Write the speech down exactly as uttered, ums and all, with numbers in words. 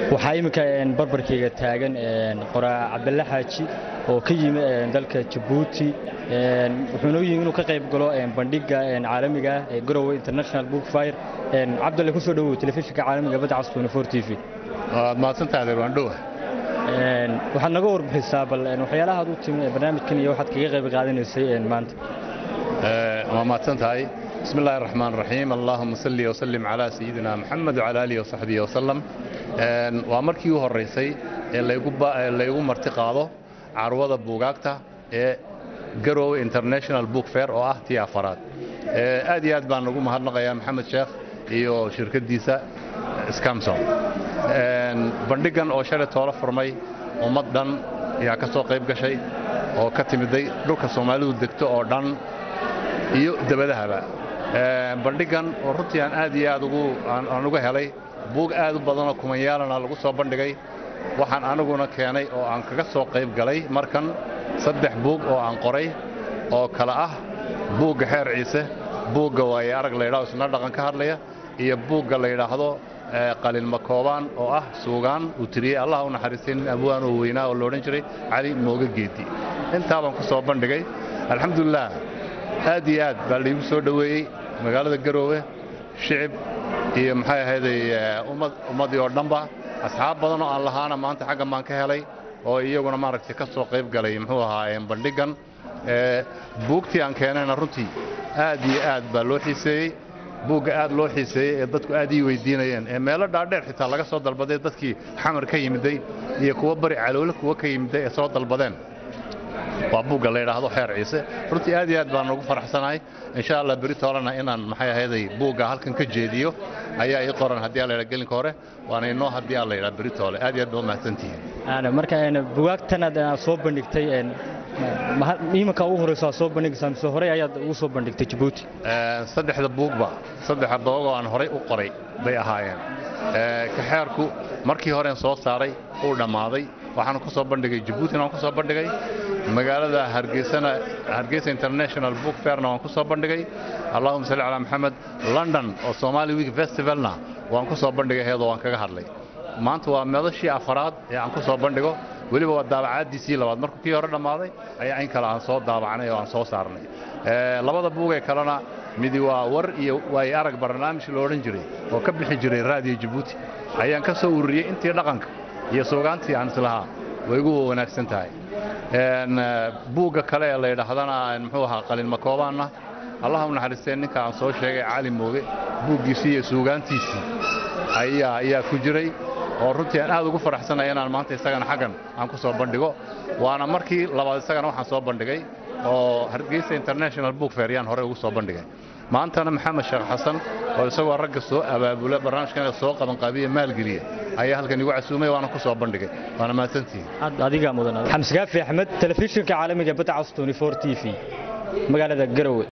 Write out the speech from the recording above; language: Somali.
waxaa imika barbarkayga taagan qoraa Cabdalla Xaaji oo ka yimid dalka Djibouti wuxuu yimid inuu ka qayb galo bandhigga caalamiga ah ee Garowe International Book Fair. Cabdalla ku soo dhawow telefishinka caalamiga Badda Cas twenty four T V. waad maadsantahay waan dhow waxaad naga warbixisaa bal waxyaalaha aad u timid barnaamijkan iyo waxaad kaga qayb qaadanaysay maanta. waa maadsantahay بسم الله الرحمن الرحيم اللهم صل وسلم على سيدنا محمد وعلى آله وصحبه وسلم ومركي هوريسay ee laygu laygu marti qaado carwada buugaagta ee Garowe International Book Fair oo ah tii afaraad ee aad iyo aad baan ugu mahadnaqayaa Maxamed Sheekh iyo shirkadiisa Scamson een bandhigan oo shalay toolo furmay ummad dhan ayaa ka soo qayb gashay oo ka timiday dhulka Soomaalidu degto oo dhan iyo dabadahaba bandhigan oo runtii aan aad iyo aad ugu aan uga helay buug aad u badan oo kumayaalana lagu soo bandhigay waxaan anaguna keenay oo aan kaga soo qayb galay markan saddex buug oo aan qoray oo kala ah buugga Xeer Ciise buugga way arag leeyahay isna dhaqan ka hadlaya iyo buugga la yiraahdo qalin makoobaan oo ah suugaan u tiriyay Allah u naxariisteen abwaan oo weynaa oo loo oran jiray Cali Mooga Geedi inta baan ku soo bandhigay alxamdulillah aad iyo aad baa la igu soo dhaweeyay magaalada Garowe shicib iyo maxay ahaydey ummad ummadii oo dhanba asxaab badan oo aan lahaana maanta xagga maan ka helay oo iyaguna maaragtay ka soo qayb galay muxuu ahaa bandhigan ee buugtii aan keenayna runtii aad iyo aad baa loo xiiseeyay buugga aad loo xiiseeyay ee dadku aad ii weydiinayeen ee meelo dhaadheer xitaa laga soo dalbaday dadkii xamar ka yimiday iyo kuwa bari caloole kuwa ka yimiday ee soo dalbadeen waa buugga la yiraahdo Xeer Ciise runtii aad iyo aad baan ugu faraxsanahay insha Allah beritoolana inaan maxay ahaydey buugga halkan ka jeediyo ayaa ii qoran hadii la yiraahdo gelinka hore waana inoo hadii la yiraahdo beritoole aad iyo aad baa mahadsantihiin ana marka aan buugagtan aad soo bandhigtay een iimka ugu horeysa soo bandhigsan soo horay ayaad ugu soo bandhigtay Djibouti ee saddexda buugba saddexda buug oo aan horay u qoray bay ahaayeen ee ka xeerku markii hore soo saaray uu dhamaaday waxaan ku soo bandhigay Djibouti aan ku soo bandhigay magaalada Hargeysana Hargeysa International Book Fair aan ku soo bandhigay Allahumma salli ala Muhammad London oo Somali Week Festivalna waan ku soo bandhigay heedo waan kaga hadlay maanta waa meelashii afaraad ee aan ku soo bandhigo waliba waa daabacaadiisii labaad markii kii hore dhamaaday ayaa in kala aan soo daabacanay oo aan soo saarnay ee labada buug ee kalena midi waa war iyo way arag barnaamij loo oran jiray oo ka bixi jiray raadiyo Djibouti ayaan ka soo ururiyay intii dhaqanka iyo soogaantii aan islaha way ugu wanaagsan tahay een buugga kale ee la yiraahdana muxuu ahaa qalin makoobaana Allah u naxariisteen ninka aan soo sheegay Cali Mooge buuggiisii iyo soogaantiisii ayaa ayaa ku jiray oo runtii aan aad ugu faraxsanahay inaan maanta isagana xagan aan ku soo bandhigo waana markii labaad isagana waxaan soo bandhigay oo Hargeysa International Book Fair yaan hore ugu soo bandhigay maantana Maxamed Sheekh Xasan oo isagoo ragga soo abaabulay barnaamijkan soo qaban qaabiye maalgeliye ayaa halkan igu casuumay waana ku soo bandhigay waana maasantii adiga mudan Xamse Gaafi Axmed telefishinka caalamiga Badda Cas twenty four T V magaalada Garowe.